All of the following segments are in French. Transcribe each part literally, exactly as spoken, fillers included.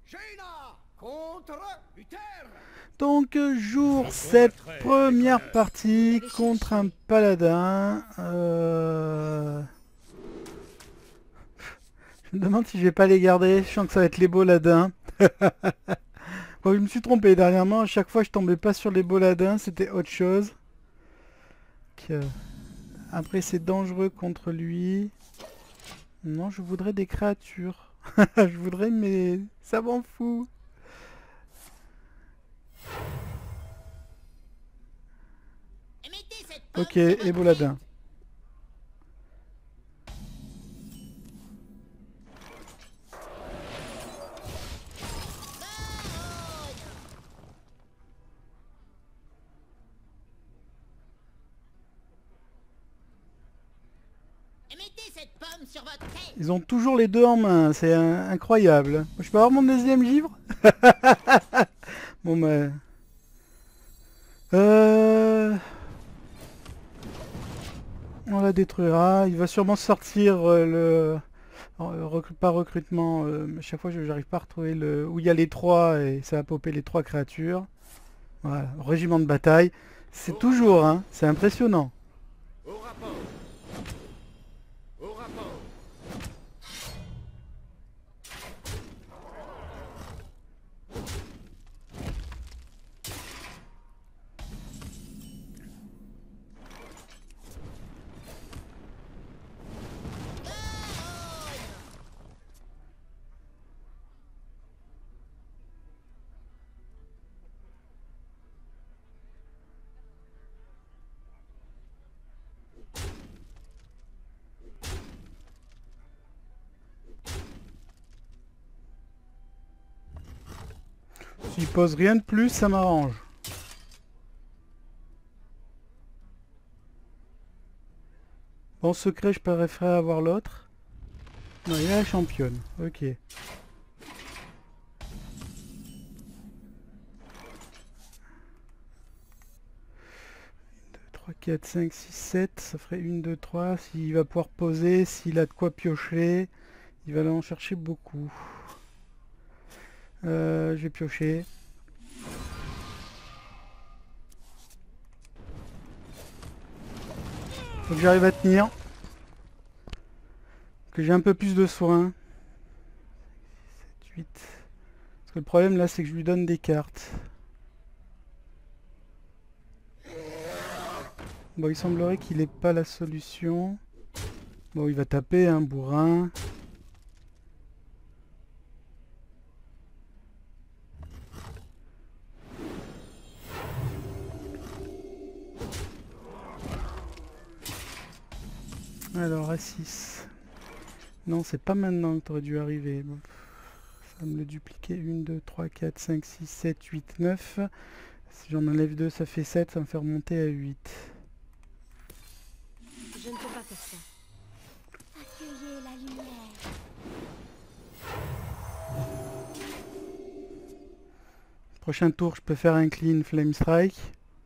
Jaina contre Uther. Donc jour cette première partie contre un paladin. Euh... Je me demande si je vais pas les garder. Je sens que ça va être les boladins. Bon, je me suis trompé dernièrement. À chaque fois, je tombais pas sur les boladins. C'était autre chose. Que... Après, c'est dangereux contre lui. Non, je voudrais des créatures. Je voudrais, mais ça m'en fout. Ok, et boladin. Ils ont toujours les deux en main, c'est un- incroyable. Je peux avoir mon deuxième livre? Bon bah... Euh... On la détruira. Il va sûrement sortir euh, le... euh, recru- pas recrutement. Euh, à chaque fois, je j'arrive pas à retrouver le... où il y a les trois et ça va popper les trois créatures. Voilà, régiment de bataille. C'est toujours, hein, c'est impressionnant. Au rapport. Au rapport. S'il pose rien de plus, ça m'arrange. Bon, secret, je préférerais avoir l'autre. Non, il a la championne. Ok. trois, quatre, cinq, six, sept. Ça ferait un, deux, trois. S'il va pouvoir poser, s'il a de quoi piocher, il va aller en chercher beaucoup. Euh, je vais piocher. Faut que j'arrive à tenir. Que j'ai un peu plus de soins. sept, huit. Parce que le problème là, c'est que je lui donne des cartes. Bon, il semblerait qu'il n'ait pas la solution. Bon, il va taper un bourrin. Alors, A six. Non, c'est pas maintenant que tu aurais dû arriver. Bon, ça va me le dupliquer. un, deux, trois, quatre, cinq, six, sept, huit, neuf. Si j'en enlève deux, ça fait sept. Ça me fait remonter à huit. Je ne peux pas faire ça. Accueillez la lumière. Prochain tour, je peux faire un clean flame strike.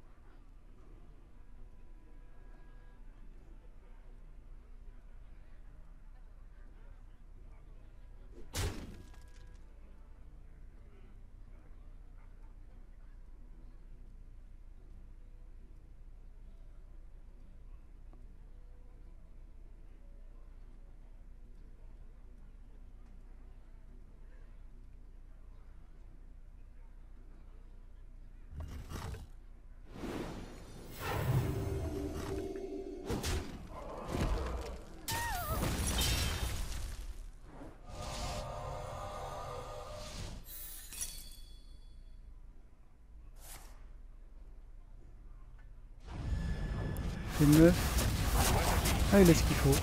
C'est neuf. Ah, il a ce qu'il faut.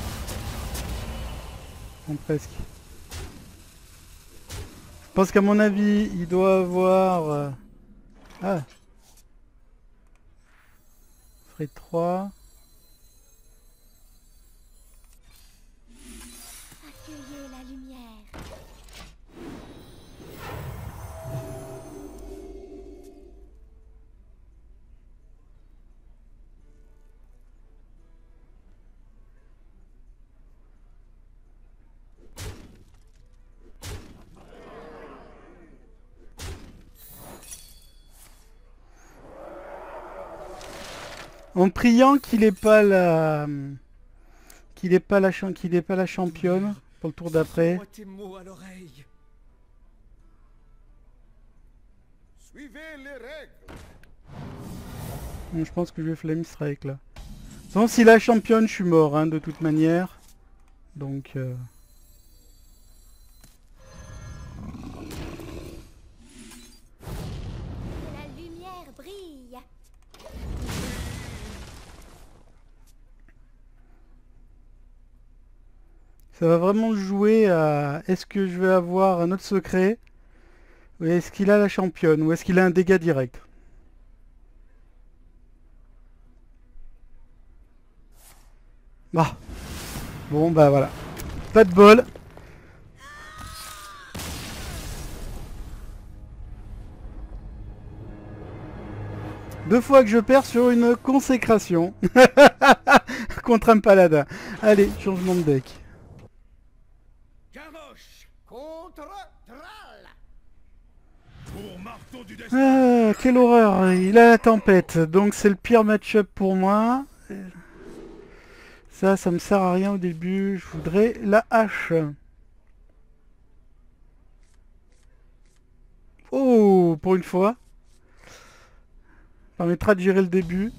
Bon, presque. Je pense qu'à mon avis, il doit avoir... euh, Ah, ça ferait trois. Accueillez la lumière. En priant qu'il ait pas la... qu'il ait pas la, cha- qu'il ait pas la championne pour le tour d'après. Moi tes mots à l'oreille. Suivez les règles. Donc, je pense que je vais Flame Strike là. Sinon, si la championne, je suis mort hein, de toute manière. Donc... Euh... Que la lumière brille. Ça va vraiment jouer à... Est-ce que je vais avoir un autre secret? Ou est-ce qu'il a la championne? Ou est-ce qu'il a un dégât direct? Bah. Bon bah voilà. Pas de bol. Deux fois que je perds sur une consécration. Contre un paladin. Allez, changement de deck. Garrosh contre Thrall. Pour marteau du destin. Ah, quelle horreur. Il a la tempête. Donc c'est le pire match-up pour moi. Ça, ça me sert à rien au début. Je voudrais la hache. Oh, pour une fois. Permettra de gérer le début.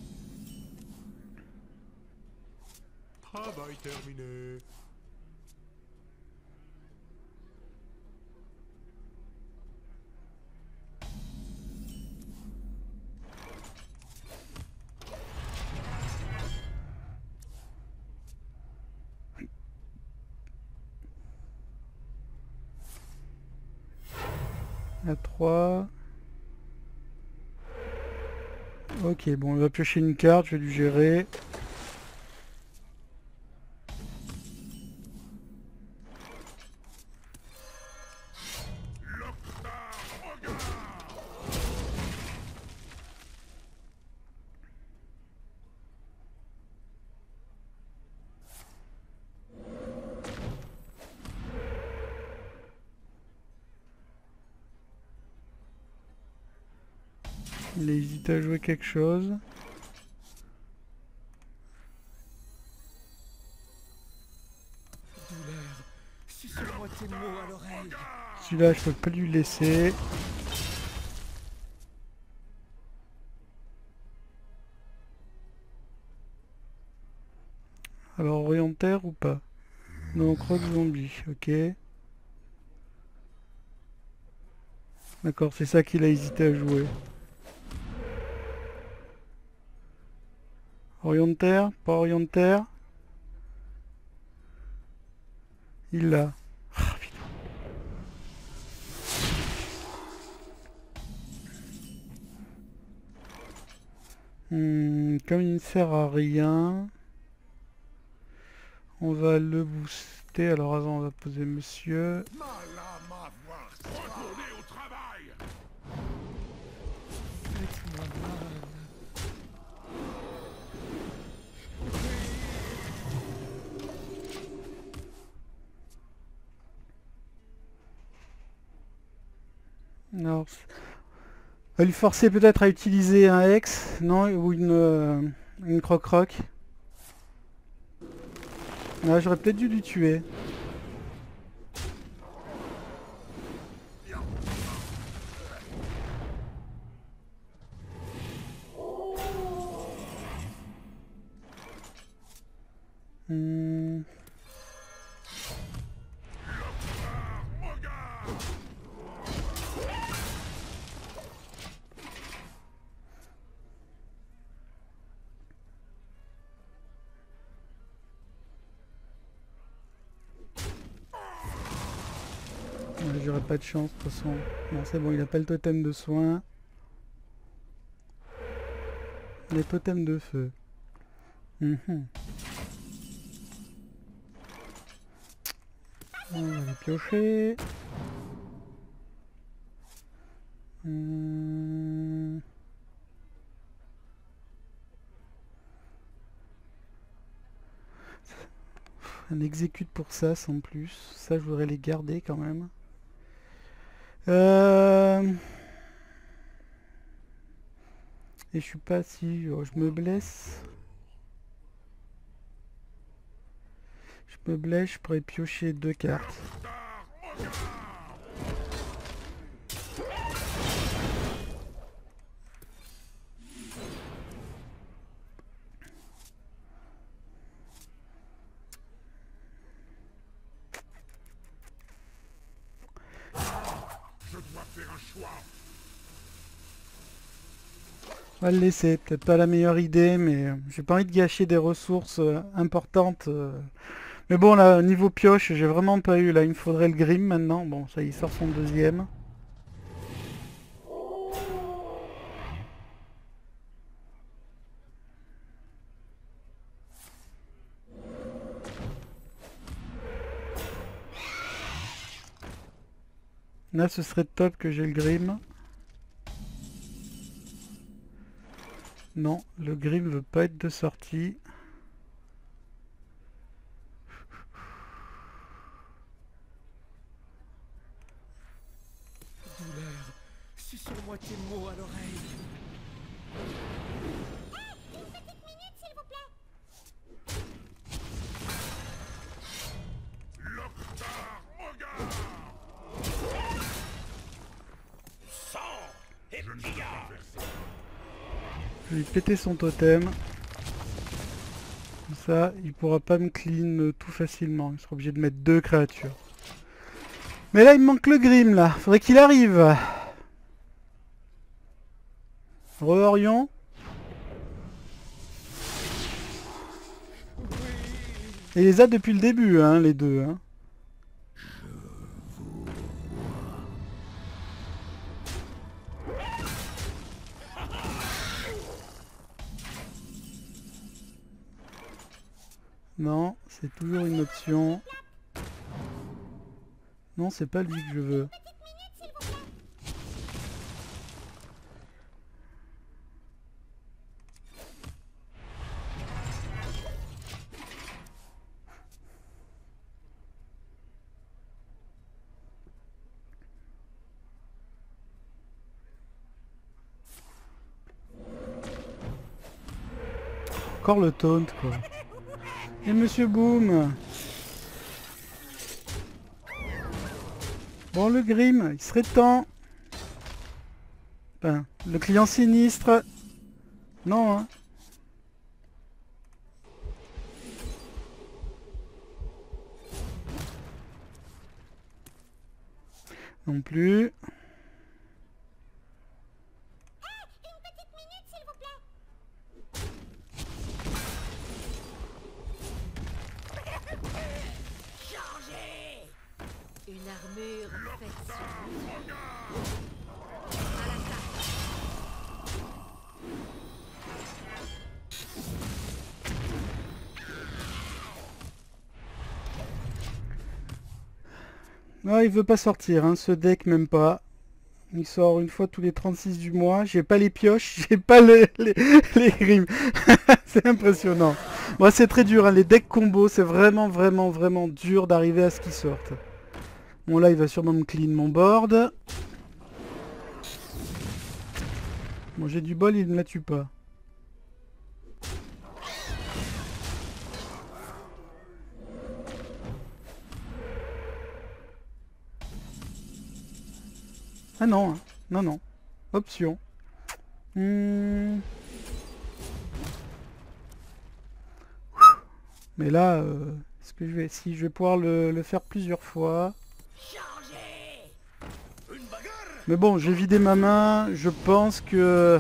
Travail terminé. À trois. Ok, bon, il va piocher une carte, je vais lui gérer. Il a hésité à jouer quelque chose. Douleur. Suce-moi tes mots à l'oreille. Celui-là, je peux pas lui laisser. Alors, orientaire ou pas? Non, croque zombie, ok. D'accord, c'est ça qu'il a hésité à jouer. Orientaire, pas orientaire. Il l'a. Ah, putain. Hmm, comme il ne sert à rien, on va le booster. Alors avant, on va poser monsieur. Mal à m'avoir. Retournez au travail. Faites-moi mal. Alors, on va lui forcer peut-être à utiliser un Hex, non, ou une, euh, une croc-croc. Ah, j'aurais peut-être dû lui tuer. Hmm. Ouais, j'aurais pas de chance de toute façon. Non, c'est bon, il a pas le totem de soin. Les totems de feu. Mhm. On va les piocher. Hmm. Un exécute pour ça sans plus. Ça, je voudrais les garder quand même. Euh... Et je suis pas si... oh, je me blesse. Je me blesse, je pourrais piocher deux cartes. Je dois faire un choix. On va le laisser, peut-être pas la meilleure idée, mais euh, j'ai pas envie de gâcher des ressources euh, importantes. euh. Mais bon, là, niveau pioche, j'ai vraiment pas eu. Là, il me faudrait le Grim maintenant. Bon, ça, il sort son deuxième. Là, ce serait top que j'ai le Grim. Non, le Grim veut pas être de sortie. Douleur. Si sur-moi tes mots à l'oreille. L'Octar Ogar. Sang et pillard. Je vais lui péter son totem. Comme ça, il pourra pas me clean tout facilement. Il sera obligé de mettre deux créatures. Mais là, il me manque le Grim, là. Faudrait qu'il arrive. Re-Orion. Et il les a depuis le début, hein, les deux. Hein. Non, c'est toujours une option. Non, c'est pas lui que je veux. Encore le taunt, quoi. Et Monsieur Boom. Bon, le Grim, il serait temps. Ben, le client sinistre. Non, hein. Non plus. Une armure faite sur à l'attaque. Non, il veut pas sortir, hein, ce deck même pas. Il sort une fois tous les trente-six du mois. J'ai pas les pioches, j'ai pas les, les, les Grims. C'est impressionnant. Bon, c'est très dur, hein, les decks combos, c'est vraiment, vraiment, vraiment dur d'arriver à ce qu'ils sortent. Bon, là, il va sûrement me clean mon board. Bon, j'ai du bol, il ne la tue pas. Ah non, hein. Non, non. Option. Hmm. Mais là, euh, est-ce que je vais, si je vais pouvoir le, le faire plusieurs fois. Mais bon, j'ai vidé ma main. Je pense que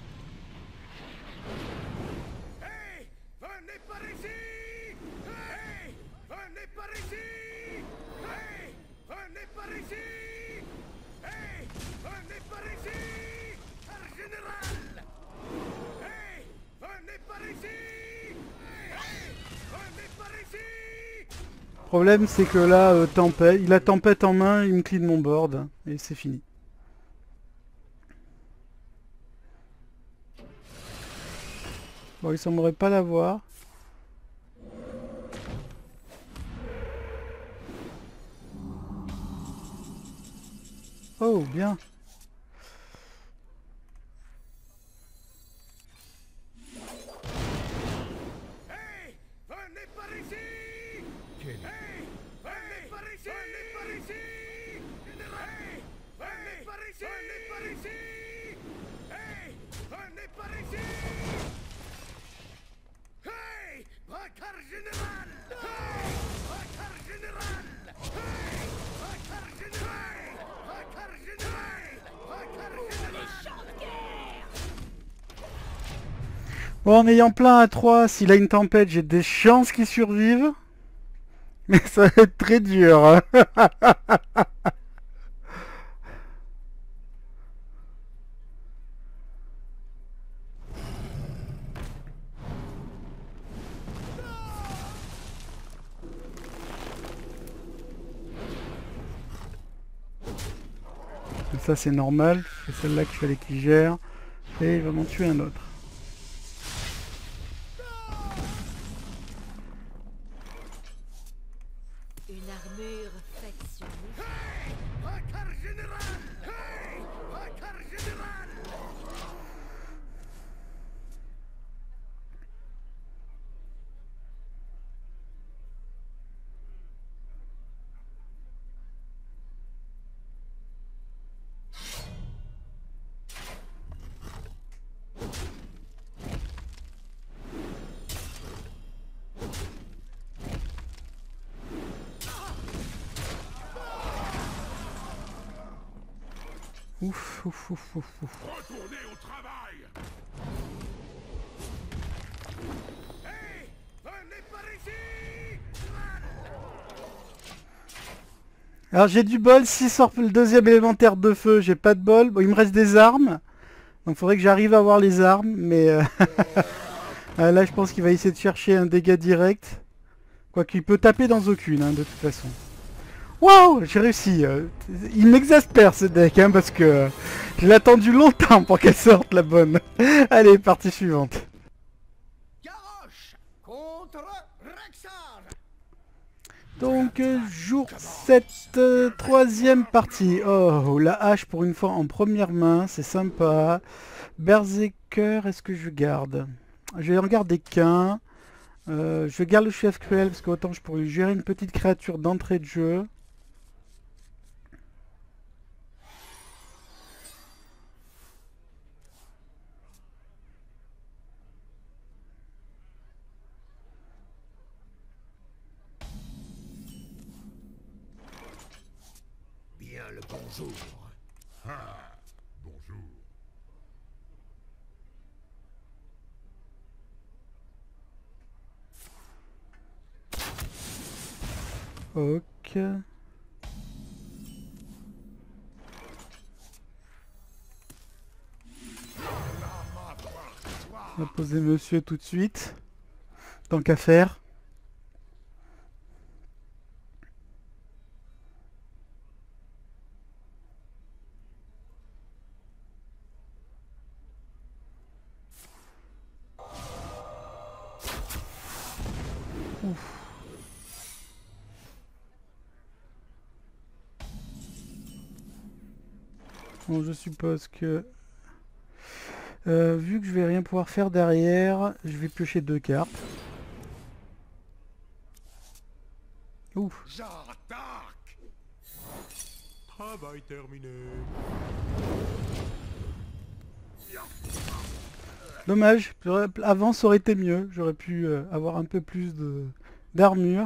Hey, venez par ici! Hey, venez par ici! Hey, venez par ici! Hey, venez par ici! Herr général! Hey, venez par ici! Hey, venez par ici! le problème, c'est que là, euh, tempête, il a tempête en main, il me clean mon board et c'est fini. Bon, il semblerait pas l'avoir. Oh, bien. Bon, en ayant plein à trois, s'il a une tempête, j'ai des chances qu'il survive. Mais ça va être très dur. Hein. Ça c'est normal, c'est celle-là qu'il fallait qu'il gère. Et il va m'en tuer un autre. Une armure faite sur nous. Hey! Un quart général! Hey! Un quart général! Ouf, ouf, ouf, ouf, ouf. Retournez au travail. Hey! Venez par ici! Alors j'ai du bol, s'il sort le deuxième élémentaire de feu, j'ai pas de bol. Bon, il me reste des armes. Donc il faudrait que j'arrive à avoir les armes, mais euh, euh, là je pense qu'il va essayer de chercher un dégât direct. Quoiqu'il peut taper dans aucune, hein, de toute façon. Waouh, j'ai réussi. euh, Il m'exaspère ce deck, hein, parce que euh, je l'ai attendu longtemps pour qu'elle sorte la bonne. Allez, partie suivante. Garrosh contre Rexar! Donc euh, jour sept, euh, troisième partie. Oh, la hache pour une fois en première main, c'est sympa. Berserker, est-ce que je garde? Je vais en garder qu'un. Euh, je garde le chef cruel parce qu'autant je pourrais gérer une petite créature d'entrée de jeu. Bien le bonjour. Ah, bonjour. Ok. On va poser monsieur tout de suite. Tant qu'à faire. Ouf. Bon, je suppose que... Euh, vu que je vais rien pouvoir faire derrière, je vais piocher deux cartes. Ouf. J'attaque! Travail terminé. Dommage, avant ça aurait été mieux. J'aurais pu euh, avoir un peu plus de d'armure.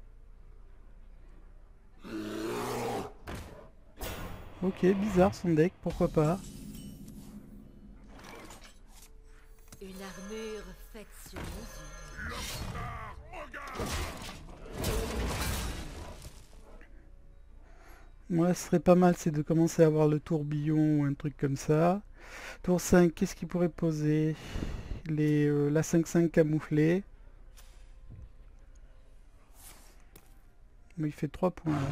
Ok, bizarre son deck, pourquoi pas. Une armure faite sur mesure. Moi, ce serait pas mal, c'est de commencer à avoir le tourbillon ou un truc comme ça. Tour cinq, qu'est-ce qu'il pourrait poser? Les, euh, la cinq cinq camouflée. Mais il fait trois points là.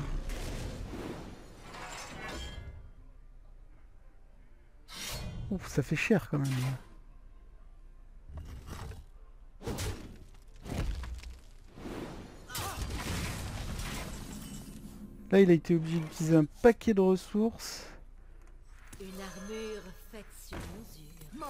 Ouf, ça fait cher quand même. Là. Là, il a été obligé d'utiliser un paquet de ressources. Une armure faite sur mesure.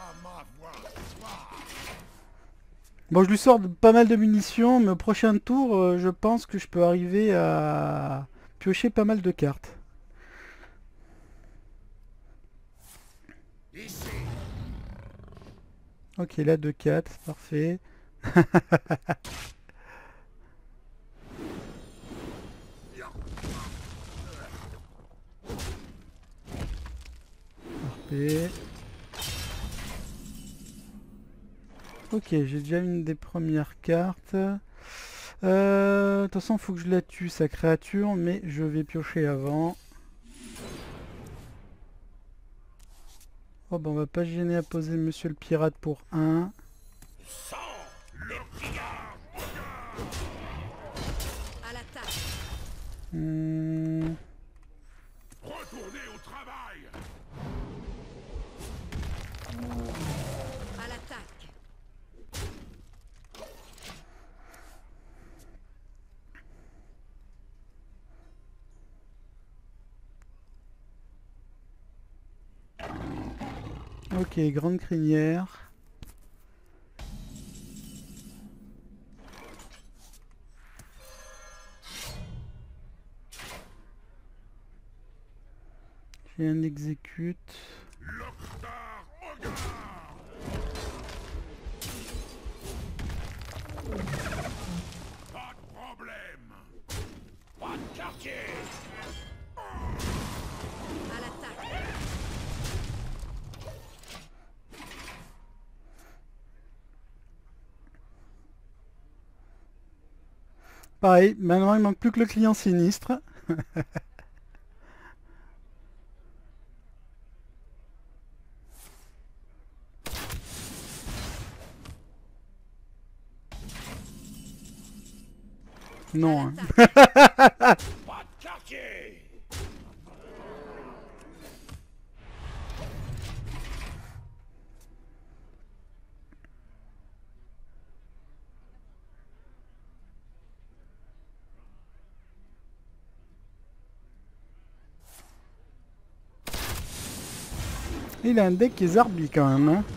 Bon, je lui sors de- pas mal de munitions, mais au prochain tour, euh, je pense que je peux arriver à piocher pas mal de cartes. Ici! Ok, là, deux quatre, parfait. Parfait. Ok, j'ai déjà une des premières cartes. Euh, de toute façon, il faut que je la tue, sa créature, mais je vais piocher avant. Oh, bah, on va pas se gêner à poser Monsieur le Pirate pour un. Sang le pillage. À l'attaque. Hmm, Retournez au travail. À l'attaque. ok, grande crinière. J'ai un exécute. Locktar Hogar. Pas de problème. Pas de quartier. À l'attaque. Pareil, maintenant il manque plus que le client sinistre. Non, hein. Pas de quartier. Il a un deck qui est zarbi quand même. Hein.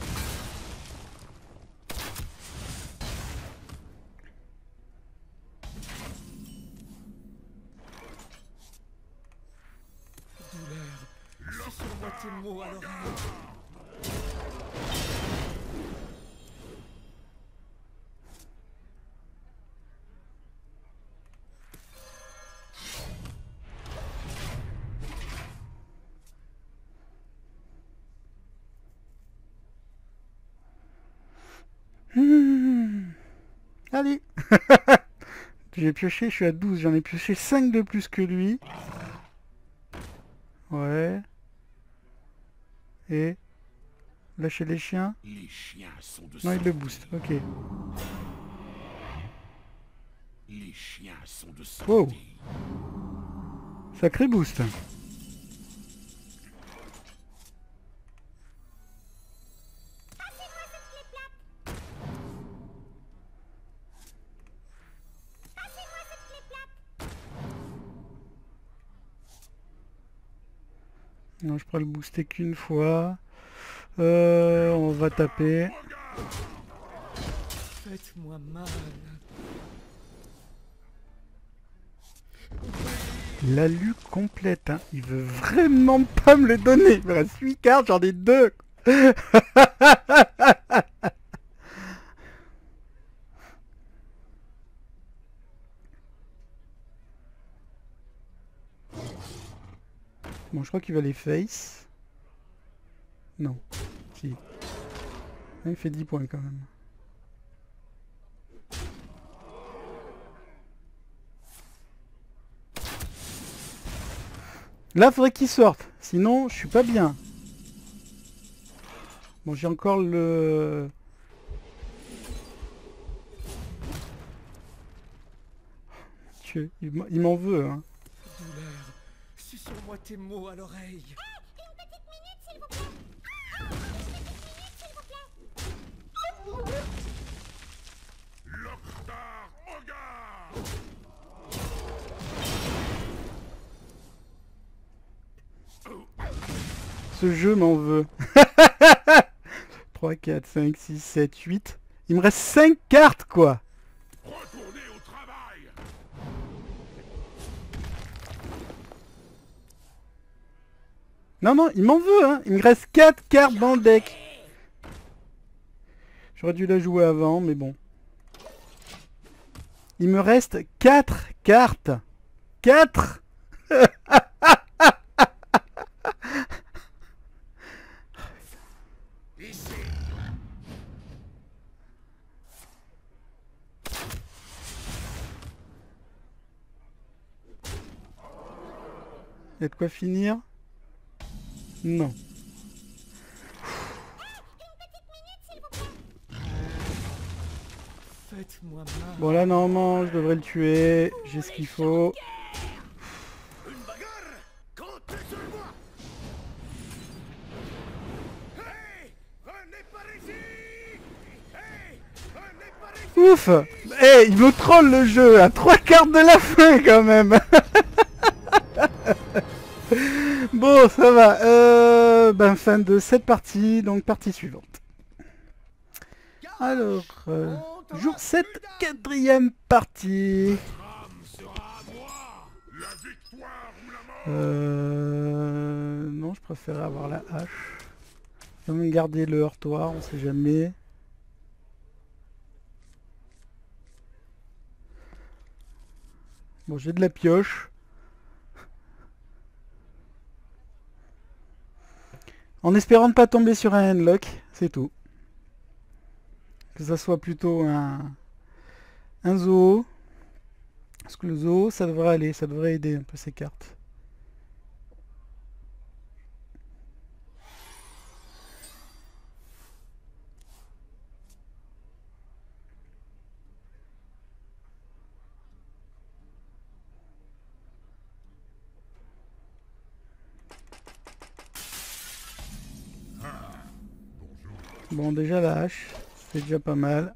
C'est sur moi tes mots à l'oreille. Hmm. Allez. J'ai pioché, je suis à douze, j'en ai pioché cinq de plus que lui. Ouais. Et lâcher les chiens. Les chiens sont de Non, il sang. le booste, ok. Les chiens sont de sang. Wow. Sacré boost. Non, je pourrais le booster qu'une fois. Euh, on va taper. Faites-moi mal. La lu complète, hein. Il veut vraiment pas me le donner. Il me reste huit cartes, j'en ai deux. Bon, je crois qu'il va les face. Non. Si. Il fait dix points quand même. Là, faudrait qu'il sorte. Sinon, je suis pas bien. Bon, j'ai encore le... Dieu, il m- il m'en veut, hein. Douleur. Susurre-moi tes mots à l'oreille. Locktar Hogar. Ce jeu m'en veut. trois, quatre, cinq, six, sept, huit. Il me reste cinq cartes, quoi. Retournez au travail. Non, non, il m'en veut, hein. Il me reste quatre cartes dans le deck. J'aurais dû la jouer avant, mais bon. Il me reste quatre cartes. quatre. Ici. Y a de quoi finir? Non. Faites-moi mal. Bon là normalement je devrais le tuer. J'ai ce qu'il faut. Une bagarre. Comptez sur moi. Hey, venez par ici. Hey, venez par ici. Ouf. Eh, il me troll le jeu à trois quarts de la fin quand même. Bon, ça va. Euh, ben fin de cette partie, donc partie suivante. Alors, euh, jour sept, quatrième partie. L'âme sera à moi. La victoire ou la mort. Euh, non, je préfère avoir la hache. Je vais même garder le heurtoir, on sait jamais. Bon, j'ai de la pioche. En espérant ne pas tomber sur un handlock, c'est tout. Que ça soit plutôt un, un zoo. Parce que le zoo, ça devrait aller, ça devrait aider un peu ces cartes. Bon, déjà la hache, c'est déjà pas mal.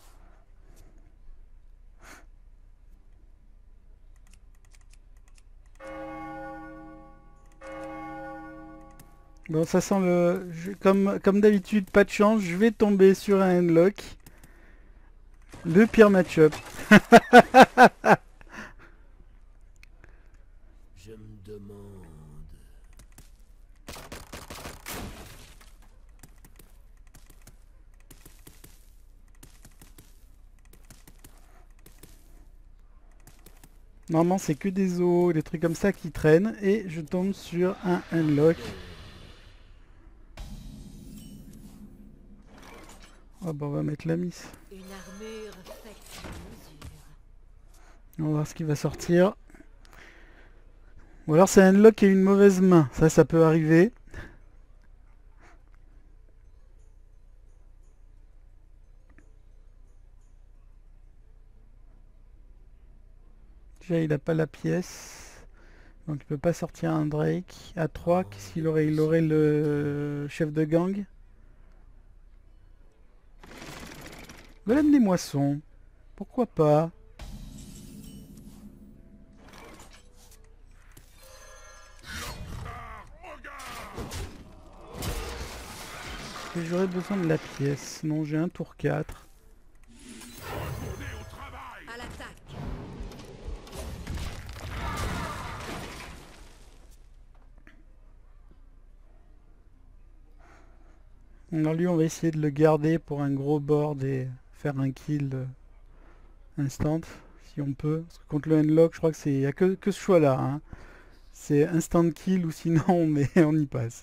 Bon, ça sent le... je- comme comme d'habitude, pas de chance, je vais tomber sur un handlock. Le pire match-up. Je me demande. Normalement, c'est que des os, des trucs comme ça qui traînent. Et je tombe sur un handlock. Oh bah on va mettre la miss. Une armure faite sur mesure. On va voir ce qui va sortir. Ou alors c'est un handlock qui a une mauvaise main. Ça, ça peut arriver. Déjà, il n'a pas la pièce. Donc il peut pas sortir un Drake. À trois, qu'est-ce qu'il aurait? Il aurait le chef de gang. Golem des moissons. Pourquoi pas? Et j'aurais besoin de la pièce. Sinon j'ai un tour quatre. Retournez au travail. À l'attaque. Alors lui on va essayer de le garder pour un gros board et faire un kill euh, instant si on peut. Parce que contre le handlock je crois que c'est. Il n'y a que, que ce choix là. Hein. C'est instant kill ou sinon on, est, on y passe.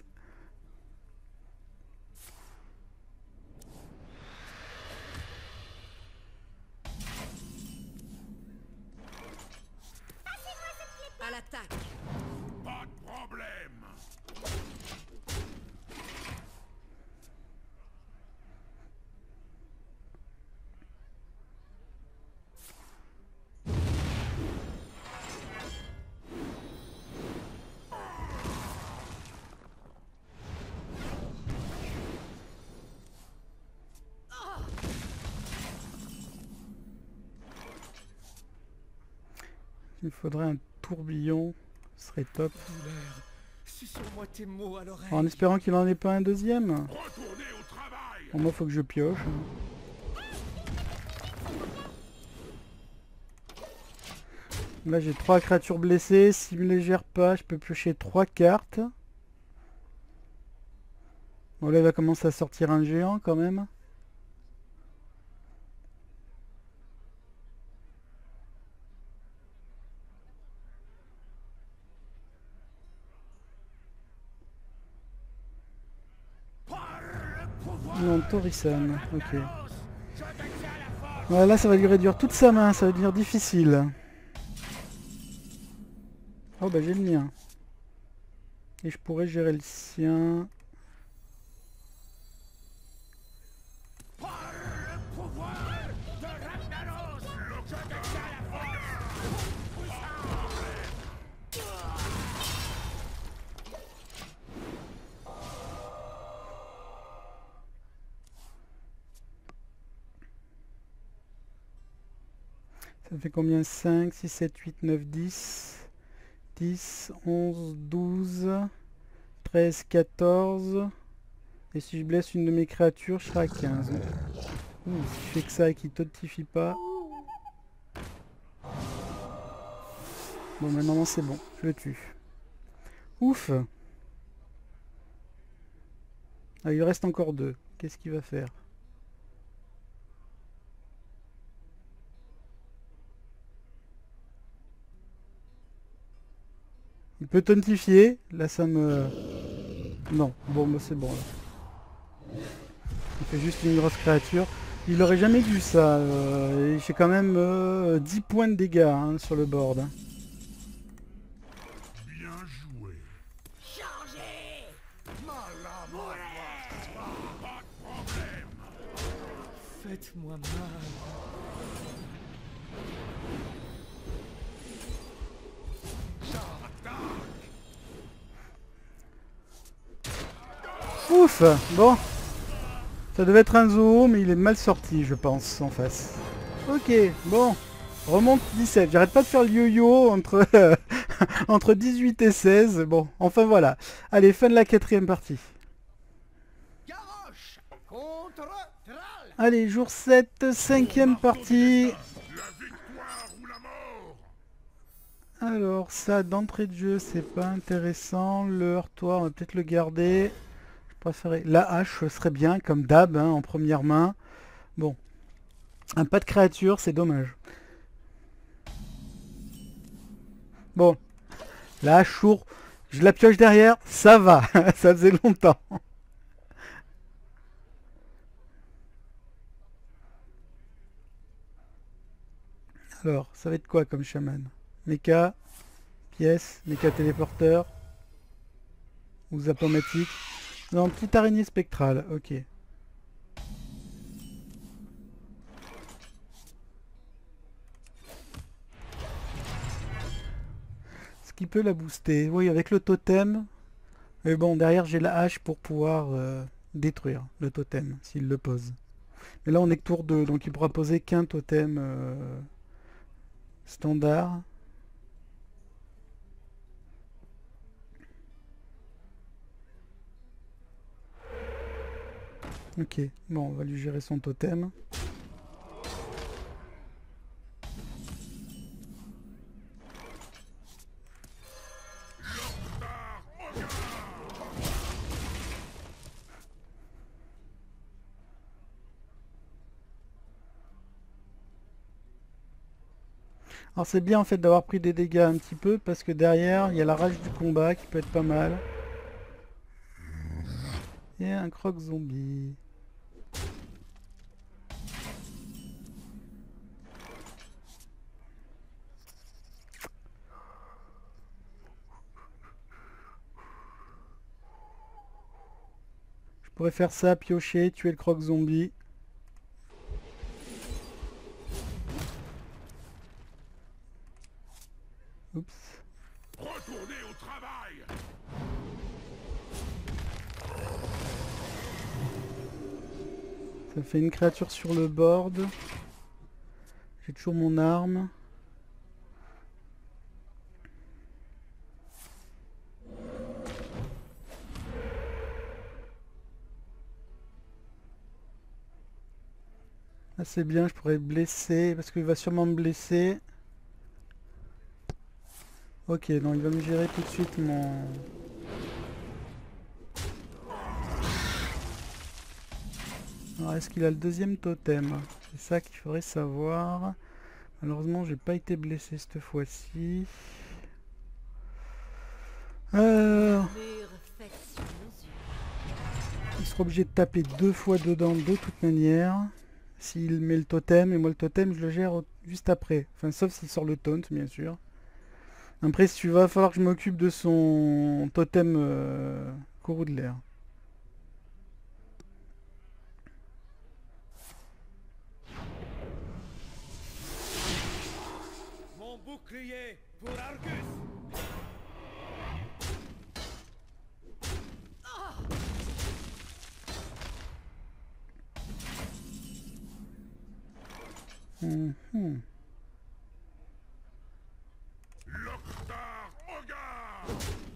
À l'attaque. Pas de problème. Il faudrait un tourbillon. Ce serait top. Douleur. Susurre-moi tes mots à l'oreille. En espérant qu'il en ait pas un deuxième. Retournez au travail. Bon, moi faut que je pioche. Là j'ai trois créatures blessées. S'il me les gère pas, je peux piocher trois cartes. Bon là il va commencer à sortir un géant quand même. Non, Torisan, ok. Ouais, là ça va lui réduire toute sa main, ça va devenir difficile. Oh bah j'ai le mien. Et je pourrais gérer le sien. Par le pouvoir de Ragnaros, je détiens la force puissante. Ça fait combien? Cinq, six, sept, huit, neuf, dix. dix, onze, douze, treize, quatorze. Et si je blesse une de mes créatures, je serai à quinze. Ouh, si je fais que ça et qu'il totifie pas. Bon, maintenant c'est bon, je le tue. Ouf. Ah, il reste encore deux. Qu'est-ce qu'il va faire? Il peut tontifier. Là, ça me... Non. Bon, bah, c'est bon. Là. Il fait juste une grosse créature. Il aurait jamais dû ça. Euh, J'ai quand même euh, dix points de dégâts hein, sur le board. Hein. Bien joué. Chargez! Pas de problème. Faites-moi mal. Ouf. Bon. Ça devait être un zoo, mais il est mal sorti, je pense, en face. Ok, bon. Remonte dix-sept. J'arrête pas de faire le yo-yo entre, entre dix-huit et seize. Bon, enfin voilà. Allez, fin de la quatrième partie. Garrosh contre Thrall. Allez, jour sept, cinquième partie. La victoire ou la mort. Alors, ça, d'entrée de jeu, c'est pas intéressant. Le heurtoir, on va peut-être le garder. Je préférais... La hache serait bien, comme d'hab, hein, en première main. Bon. Un pas de créature, c'est dommage. Bon. La hache sourd, je la pioche derrière, ça va. Ça faisait longtemps. Alors, ça va être quoi comme chaman? Mecha, pièce, mecha téléporteur ou zappomatique. Non, petite araignée spectrale, ok. Ce qui peut la booster, oui, avec le totem. Mais bon, derrière j'ai la hache pour pouvoir euh, détruire le totem, s'il le pose. Mais là on est que tour deux, donc il pourra poser qu'un totem euh, standard. Ok, bon, on va lui gérer son totem. Alors c'est bien en fait d'avoir pris des dégâts un petit peu parce que derrière il y a la rage du combat qui peut être pas mal. Et un croc zombie. Je pourrais faire ça, piocher, tuer le croc zombie. Oups. Retournez au travail. Ça fait une créature sur le board. J'ai toujours mon arme. Ah, c'est bien, je pourrais blesser parce qu'il va sûrement me blesser. Ok, non, il va me gérer tout de suite mon... Alors, est-ce qu'il a le deuxième totem? C'est ça qu'il faudrait savoir. Malheureusement, j'ai pas été blessé cette fois-ci. Euh... Il sera obligé de taper deux fois dedans de toute manière. S'il met le totem, et moi le totem, je le gère juste après. Enfin, sauf s'il sort le taunt, bien sûr. Après, si tu vas, il va falloir que je m'occupe de son totem euh, courroux de l'air. Mon bouclier pour Argus. Mhm. Lothar Ogar.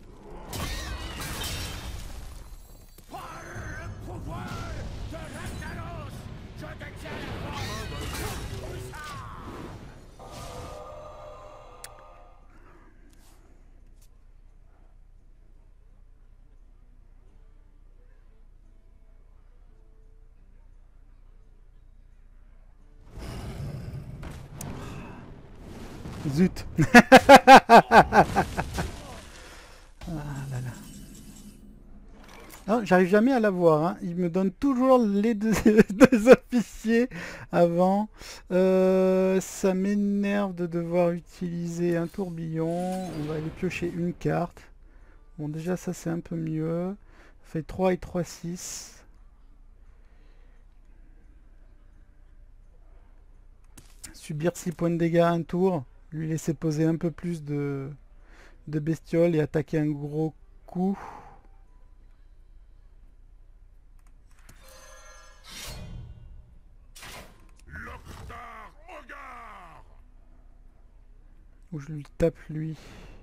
Par le pouvoir de Ragnaros, je détiens la force puissante. Zut. Ah là là. Non, j'arrive jamais à l'avoir, hein. Il me donne toujours les deux, deux officiers avant. Euh, ça m'énerve de devoir utiliser un tourbillon. On va aller piocher une carte. Bon, déjà ça c'est un peu mieux. Ça fait trois et trois, six. Subir six points de dégâts un tour. Lui laisser poser un peu plus de, de bestioles et attaquer un gros coup. Lothar Ogar. Ou je lui tape lui.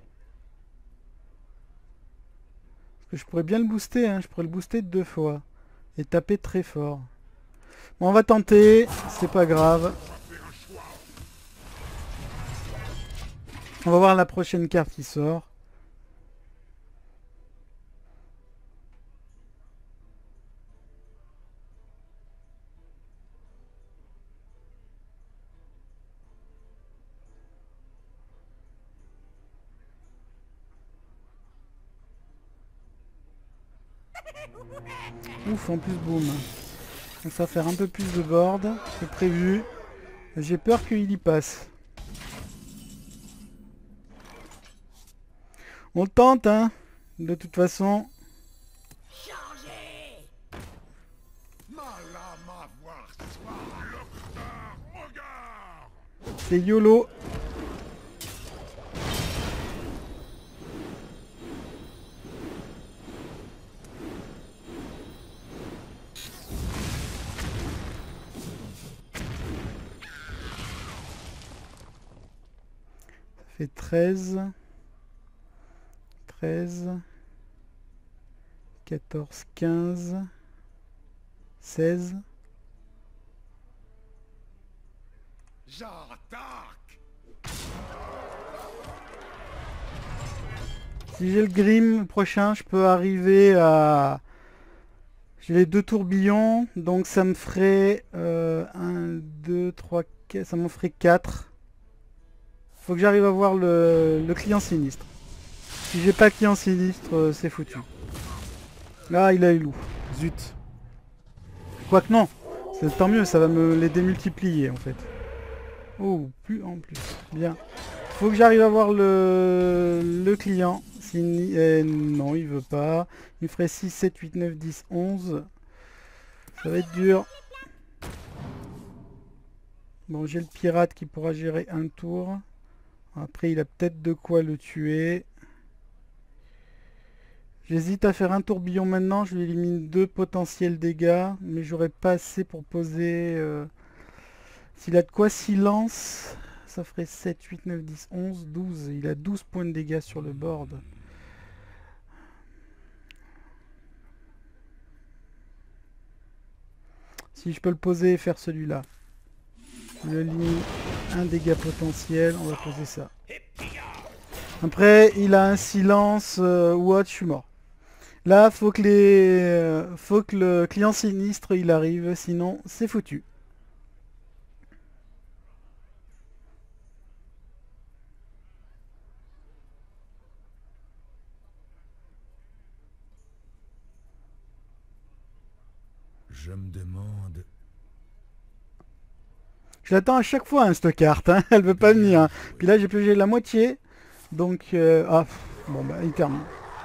Parce que je pourrais bien le booster, hein. Je pourrais le booster deux fois. Et taper très fort. Bon, on va tenter, c'est pas grave. On va voir la prochaine carte qui sort. Ouf, en plus boum. Donc ça va faire un peu plus de board que prévu. J'ai peur qu'il y passe. On tente, hein. De toute façon. Chargez! Mal à m'avoir soif. Lothar Ogar. C'est YOLO. Ça fait treize. treize. quatorze, quinze. seize. J'attaque. Si j'ai le Grim prochain, je peux arriver à... J'ai les deux tourbillons, donc ça me ferait euh, un, deux, trois, quatre, ça m'en ferait quatre. Faut que j'arrive à voir le, le client sinistre. Si j'ai pas le client sinistre, euh, c'est foutu. Là, il a eu loup. Zut. Quoique non, c'est tant mieux, ça va me les démultiplier en fait. Oh, plus en plus. Bien. Faut que j'arrive à voir le, le client. Si, eh, non, il veut pas. Il me ferait six, sept, huit, neuf, dix, onze. Ça va être dur. Bon, j'ai le pirate qui pourra gérer un tour. Après, il a peut-être de quoi le tuer. J'hésite à faire un tourbillon maintenant. Je lui élimine deux potentiels dégâts. Mais j'aurais pas assez pour poser... Euh... S'il a de quoi silence... Ça ferait sept, huit, neuf, dix, onze, douze. Il a douze points de dégâts sur le board. Si je peux le poser et faire celui-là. Le ligne, un dégât potentiel. On va poser ça. Après, il a un silence euh, ou autre, je suis mort. Là, faut que les, euh, faut que le client sinistre il arrive, sinon c'est foutu. Je me demande... Je l'attends à chaque fois, hein, cette carte. Hein. Elle veut pas venir. Hein. Puis là, j'ai pioché la moitié. Donc, euh, ah, pff, bon bah, il termine.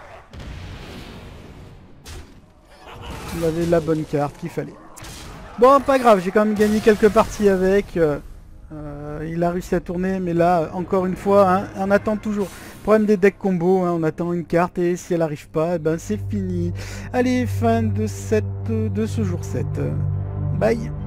On avait la bonne carte qu'il fallait. Bon, pas grave, j'ai quand même gagné quelques parties avec. Euh, euh, il a réussi à tourner, mais là, encore une fois, hein, on attend toujours. Problème des decks combo, hein, on attend une carte et si elle n'arrive pas, eh ben c'est fini. Allez, fin de, cette, de ce jour sept. Bye.